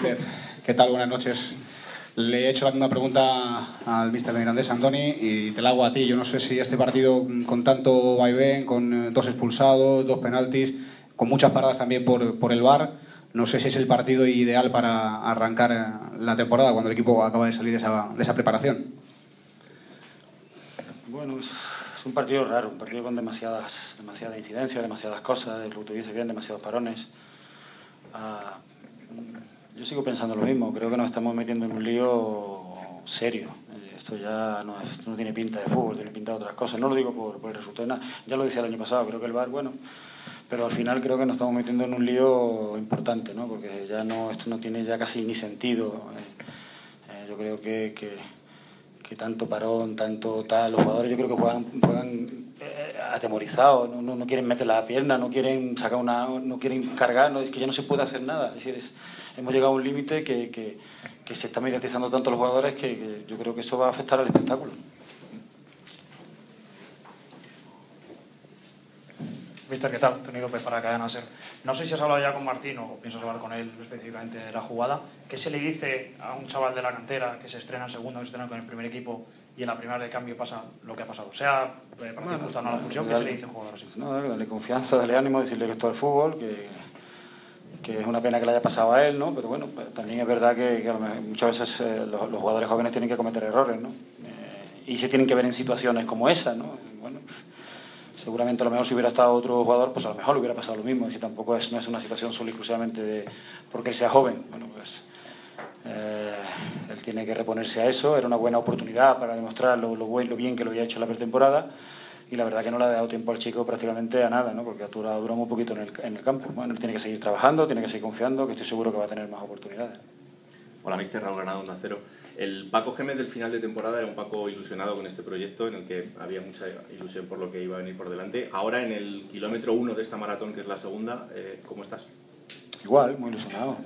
míster. ¿Qué tal? Buenas noches. Le he hecho la misma pregunta al míster de Mirandés, Andoni, y te la hago a ti. Yo no sé si este partido, con tanto vaivén, con 2 expulsados, 2 penaltis, con muchas paradas también por el VAR, no sé si es el partido ideal para arrancar la temporada cuando el equipo acaba de salir de esa preparación. Bueno, es un partido raro, un partido con demasiada incidencia, demasiadas cosas, lo que tú dices bien, demasiados parones. Yo sigo pensando lo mismo, creo que nos estamos metiendo en un lío serio. Esto ya no tiene pinta de fútbol, tiene pinta de otras cosas. No lo digo por el resultado, ya lo decía el año pasado, creo que el VAR, bueno, pero al final creo que nos estamos metiendo en un lío importante, ¿no? Porque ya esto no tiene ya casi ni sentido. Yo creo que tanto parón, tanto tal, los jugadores yo creo que juegan atemorizados, no quieren meter la pierna, no quieren sacar no quieren cargar, es que ya no se puede hacer nada. Es decir, hemos llegado a un límite que se está mediatizando tanto los jugadores que yo creo que eso va a afectar al espectáculo. Mister, ¿qué tal? Tony López para Cadena SER. No sé si has hablado ya con Martín o piensas hablar con él específicamente de la jugada. ¿Qué se le dice a un chaval de la cantera que se estrena en segundo, que se estrena con el primer equipo y en la primera de cambio pasa lo que ha pasado? Sea partido justo o no la función, ¿qué se le dice a un jugador así? No, darle confianza, darle ánimo, decirle que esto es fútbol, que es una pena que le haya pasado a él, ¿no? Pero bueno, también es verdad que muchas veces los jugadores jóvenes tienen que cometer errores, ¿no? Y se tienen que ver en situaciones como esa, ¿no? Bueno, seguramente a lo mejor si hubiera estado otro jugador, pues a lo mejor le hubiera pasado lo mismo. Si tampoco no es una situación solo y exclusivamente porque él sea joven. Bueno, pues él tiene que reponerse a eso. Era una buena oportunidad para demostrar lo bien que lo había hecho en la pretemporada. Y la verdad que no le ha dado tiempo al chico prácticamente a nada, ¿no? Porque ha durado muy poquito en el campo. Bueno, él tiene que seguir trabajando, tiene que seguir confiando, que estoy seguro que va a tener más oportunidades. Hola, míster. Raúl Granado, Onda Cero. El Paco Gémez del final de temporada era un Paco ilusionado con este proyecto, en el que había mucha ilusión por lo que iba a venir por delante. Ahora, en el kilómetro 1 de esta maratón, que es la segunda, ¿cómo estás? Igual, muy ilusionado.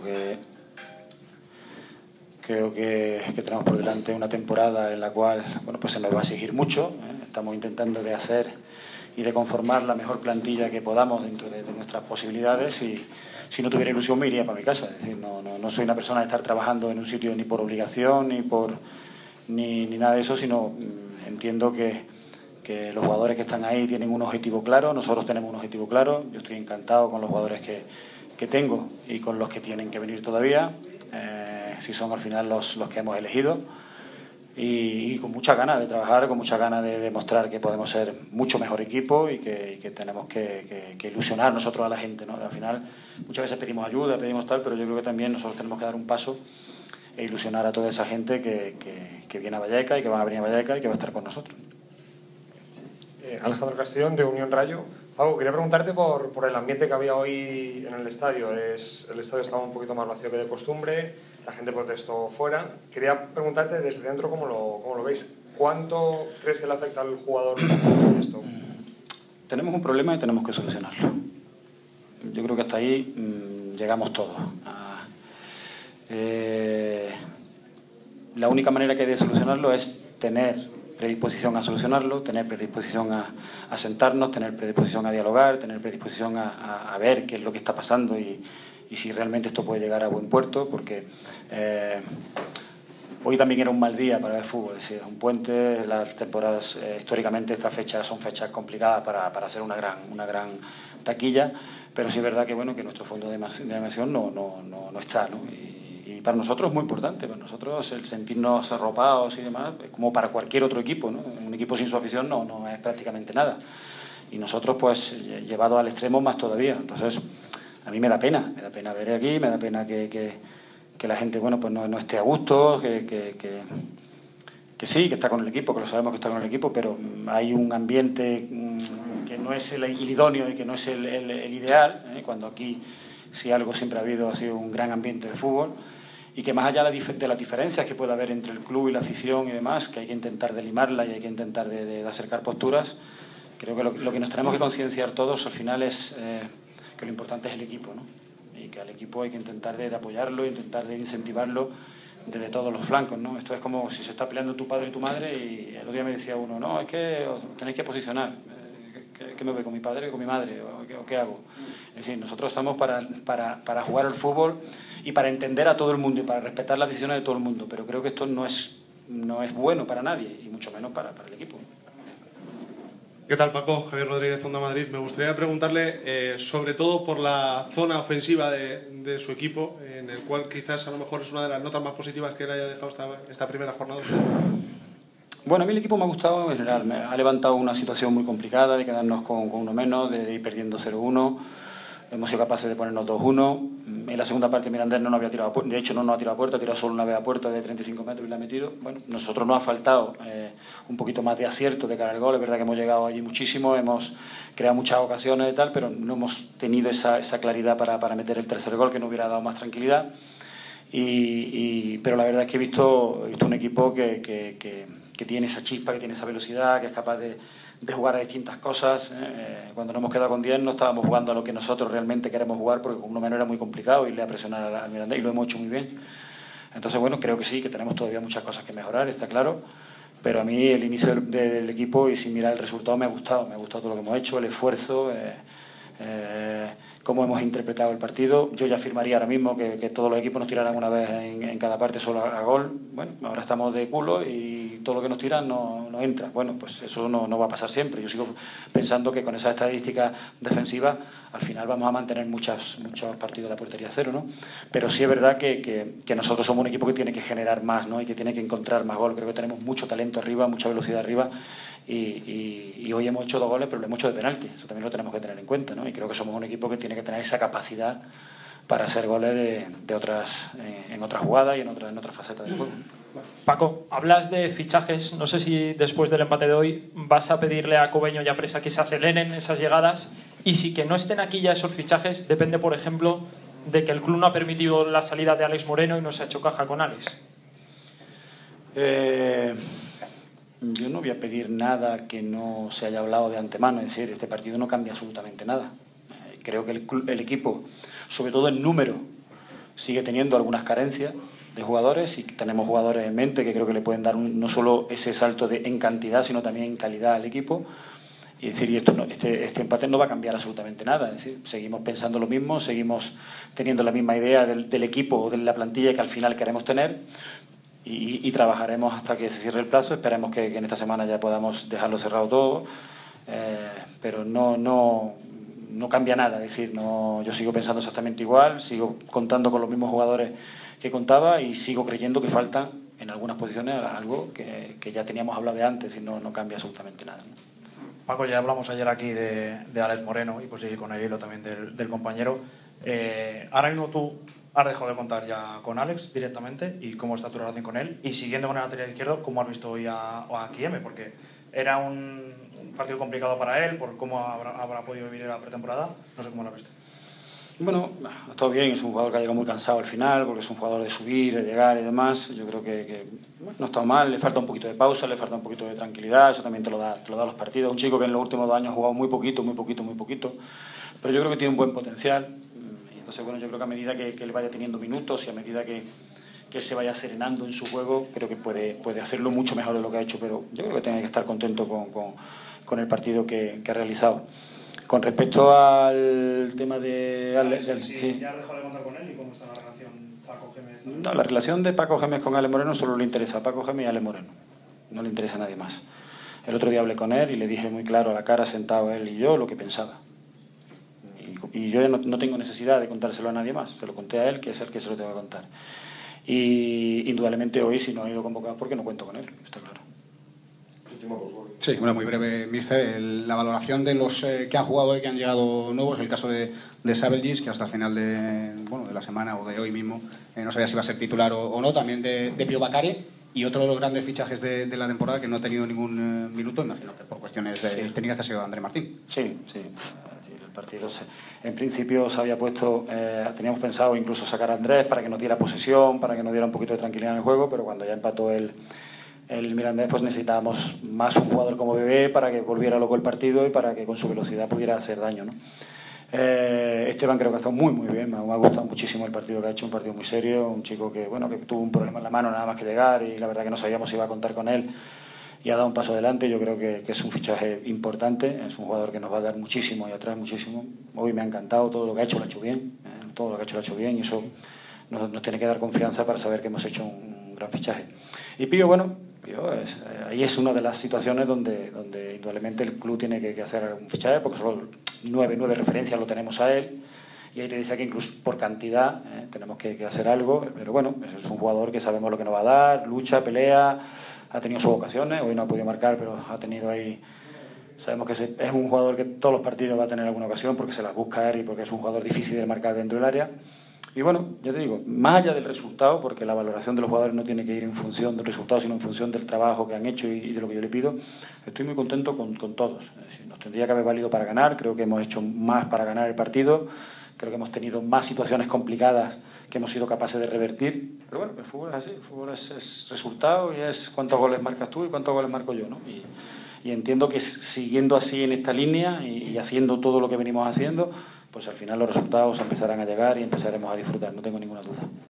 Creo que tenemos por delante una temporada en la cual, bueno, pues se nos va a exigir mucho. Estamos intentando de hacer y de conformar la mejor plantilla que podamos dentro de nuestras posibilidades, y si no tuviera ilusión me iría para mi casa. Es decir, no soy una persona de estar trabajando en un sitio ni por obligación ni nada de eso, sino entiendo que los jugadores que están ahí tienen un objetivo claro, nosotros tenemos un objetivo claro. Yo estoy encantado con los jugadores que tengo y con los que tienen que venir todavía, si son al final los que hemos elegido, y con mucha ganas de trabajar, con mucha ganas de demostrar que podemos ser mucho mejor equipo y que tenemos que ilusionar nosotros a la gente, ¿no? Al final muchas veces pedimos ayuda, pedimos tal, pero yo creo que también nosotros tenemos que dar un paso e ilusionar a toda esa gente que viene a Vallecas y que van a venir a Vallecas y que va a estar con nosotros. Alejandro Castellón, de Unión Rayo. Paco, quería preguntarte por el ambiente que había hoy en el estadio. El estadio estaba un poquito más vacío que de costumbre, la gente protestó fuera. Quería preguntarte desde dentro cómo lo veis. ¿Cuánto crees que le afecta al jugador esto? Tenemos un problema y tenemos que solucionarlo. Yo creo que hasta ahí llegamos todos. La única manera que hay de solucionarlo es tener predisposición a solucionarlo, tener predisposición a sentarnos, tener predisposición a dialogar, tener predisposición a ver qué es lo que está pasando y si realmente esto puede llegar a buen puerto, porque hoy también era un mal día para el fútbol. Es decir, un puente, las temporadas, históricamente estas fechas son fechas complicadas para hacer una gran taquilla, pero sí es verdad que nuestro fondo de animación no está, ¿no? Y para nosotros es muy importante, para nosotros el sentirnos arropados y demás, como para cualquier otro equipo, ¿no? Un equipo sin su afición no es prácticamente nada. Y nosotros, pues, llevados al extremo más todavía. Entonces, a mí me da pena ver aquí, me da pena que la gente, pues no esté a gusto, que sí, que está con el equipo, que lo sabemos que está con el equipo, pero hay un ambiente que no es el idóneo y que no es el ideal, cuando aquí, si algo siempre ha sido un gran ambiente de fútbol. Y que más allá de las diferencias que pueda haber entre el club y la afición y demás, que hay que intentar de limarla y hay que intentar de acercar posturas, creo que lo que nos tenemos que concienciar todos al final es que lo importante es el equipo, ¿no? Y que al equipo hay que intentar de apoyarlo, intentar de incentivarlo desde todos los flancos, ¿no? Esto es como si se está peleando tu padre y tu madre, y el otro día me decía uno, no, es que os tenéis que posicionar, ¿qué me voy con mi padre o con mi madre? ¿O qué hago? Es decir, nosotros estamos para jugar al fútbol y para entender a todo el mundo y para respetar las decisiones de todo el mundo, pero creo que esto no es bueno para nadie y mucho menos para el equipo. ¿Qué tal, Paco? Javier Rodríguez, Onda Madrid. Me gustaría preguntarle sobre todo por la zona ofensiva de su equipo, en el cual quizás a lo mejor es una de las notas más positivas que le haya dejado esta primera jornada. Bueno, a mí el equipo me ha gustado en general. Me ha levantado una situación muy complicada de quedarnos con uno menos, de ir perdiendo 0-1. Hemos sido capaces de ponernos 2-1. En la segunda parte Mirandés no nos había tirado a puerta. De hecho, no nos ha tirado a puerta, ha tirado solo una vez a puerta de 35 metros y la ha metido. Bueno, nosotros nos ha faltado un poquito más de acierto de cara al gol. Es verdad que hemos llegado allí muchísimo, hemos creado muchas ocasiones y tal, pero no hemos tenido esa claridad para meter el tercer gol que nos hubiera dado más tranquilidad. Pero la verdad es que he visto un equipo que tiene esa chispa, que tiene esa velocidad, que es capaz de jugar a distintas cosas. Cuando nos hemos quedado con 10 no estábamos jugando a lo que nosotros realmente queremos jugar, porque con uno menos era muy complicado irle a presionar al Mirandés, y lo hemos hecho muy bien. Entonces, bueno, creo que sí, que tenemos todavía muchas cosas que mejorar, está claro, pero a mí el inicio del equipo, y sin mirar el resultado, me ha gustado todo lo que hemos hecho, el esfuerzo, cómo hemos interpretado el partido. Yo ya afirmaría ahora mismo que todos los equipos nos tiraran una vez en cada parte solo a gol. Bueno, ahora estamos de culo y todo lo que nos tiran no entra. Bueno, pues eso no va a pasar siempre. Yo sigo pensando que con esas estadísticas defensivas al final vamos a mantener muchos partidos de la portería cero, ¿no? Pero sí es verdad que nosotros somos un equipo que tiene que generar más, ¿no? Y que tiene que encontrar más gol. Creo que tenemos mucho talento arriba, mucha velocidad arriba. Y hoy hemos hecho 2 goles, pero lo hemos hecho de penalti. Eso también lo tenemos que tener en cuenta, ¿no? Y creo que somos un equipo que tiene que tener esa capacidad para hacer goles en otras jugadas y en otras facetas del juego. Paco, hablas de fichajes. No sé si después del empate de hoy vas a pedirle a Cobeño y a Presa que se aceleren esas llegadas, y si que no estén aquí ya esos fichajes depende, por ejemplo, de que el club no ha permitido la salida de Alex Moreno y no se ha hecho caja con Alex. Yo no voy a pedir nada que no se haya hablado de antemano. Es decir, este partido no cambia absolutamente nada. Creo que el equipo, sobre todo en número, sigue teniendo algunas carencias de jugadores, y tenemos jugadores en mente que creo que le pueden dar no solo ese salto en cantidad, sino también en calidad al equipo. Y decir, este empate no va a cambiar absolutamente nada. Es decir, seguimos pensando lo mismo, seguimos teniendo la misma idea del equipo o de la plantilla que al final queremos tener. Y trabajaremos hasta que se cierre el plazo. Esperemos que en esta semana ya podamos dejarlo cerrado todo, pero no cambia nada. Es decir, yo sigo pensando exactamente igual, sigo contando con los mismos jugadores que contaba y sigo creyendo que faltan en algunas posiciones algo que ya teníamos hablado de antes, y no cambia absolutamente nada, ¿no? Paco, ya hablamos ayer aquí de Alex Moreno, y pues sí, con el hilo también del compañero. Ahora mismo tú has dejado de contar ya con Alex directamente, y cómo está tu relación con él, y siguiendo con el lateral izquierdo, ¿cómo has visto hoy a Kieme? Porque era un partido complicado para él, por cómo habrá podido vivir la pretemporada. No sé cómo lo has visto. Bueno, ha estado bien. Es un jugador que ha llegado muy cansado al final, porque es un jugador de subir, de llegar y demás. Yo creo que no ha estado mal. Le falta un poquito de pausa, le falta un poquito de tranquilidad. Eso también te lo da los partidos. Un chico que en los últimos 2 años ha jugado muy poquito, pero yo creo que tiene un buen potencial. Y entonces, bueno, yo creo que a medida que él vaya teniendo minutos y a medida que él se vaya serenando en su juego, creo que puede hacerlo mucho mejor de lo que ha hecho. Pero yo creo que tiene que estar contento con el partido que ha realizado. Con respecto al tema de Alex, sí. ¿Ya has dejado de contar con él, y cómo está la relación Paco Gémez? No, la relación de Paco Gémez con Ale Moreno solo le interesa a Paco Gémez y a Ale Moreno. No le interesa a nadie más. El otro día hablé con él y le dije muy claro a la cara, sentado él y yo, lo que pensaba. Y yo ya no tengo necesidad de contárselo a nadie más. Se lo conté a él, que es el que se lo tengo que contar. Y indudablemente hoy, si no ha ido convocado, porque no cuento con él, está claro. Sí, una muy breve, mister. La valoración de los que han jugado hoy, que han llegado nuevos, el caso de Sabelgis, que hasta el final de la semana o de hoy mismo no sabía si va a ser titular o no, también de Pío Bacari, y otro de los grandes fichajes de la temporada que no ha tenido ningún minuto, imagino que por cuestiones técnicas, ha sido André Martín. Sí. El partido en principio se había puesto, teníamos pensado incluso sacar a Andrés para que nos diera posesión, para que nos diera un poquito de tranquilidad en el juego, pero cuando ya empató el Mirandés, pues necesitábamos más un jugador como Bebé para que volviera loco el partido y para que con su velocidad pudiera hacer daño, ¿no? Esteban creo que ha estado muy bien, me ha gustado muchísimo el partido que ha hecho, un partido muy serio, un chico que tuvo un problema en la mano nada más que llegar, y la verdad que no sabíamos si iba a contar con él, y ha dado un paso adelante. Yo creo que es un fichaje importante, es un jugador que nos va a dar muchísimo y atrás muchísimo. Hoy me ha encantado, todo lo que ha hecho lo ha hecho bien, todo lo que ha hecho lo ha hecho bien, y eso nos tiene que dar confianza para saber que hemos hecho un gran fichaje. Y Pío, bueno, ahí es una de las situaciones donde indudablemente el club tiene que hacer un fichaje, porque solo 9 referencias lo tenemos a él, y ahí te dice que incluso por cantidad tenemos que hacer algo, pero bueno, es un jugador que sabemos lo que nos va a dar, lucha, pelea, ha tenido sus ocasiones, hoy no ha podido marcar, pero ha tenido ahí, sabemos que es un jugador que todos los partidos va a tener alguna ocasión, porque se las busca él y porque es un jugador difícil de marcar dentro del área. Y bueno, yo te digo, más allá del resultado, porque la valoración de los jugadores no tiene que ir en función del resultado, sino en función del trabajo que han hecho y de lo que yo le pido, estoy muy contento con todos. Es decir, nos tendría que haber valido para ganar, creo que hemos hecho más para ganar el partido, creo que hemos tenido más situaciones complicadas que hemos sido capaces de revertir, pero bueno, el fútbol es así, el fútbol es resultado y es cuántos goles marcas tú y cuántos goles marco yo, ¿no? Y entiendo que siguiendo así en esta línea y haciendo todo lo que venimos haciendo, pues al final los resultados empezarán a llegar y empezaremos a disfrutar, no tengo ninguna duda.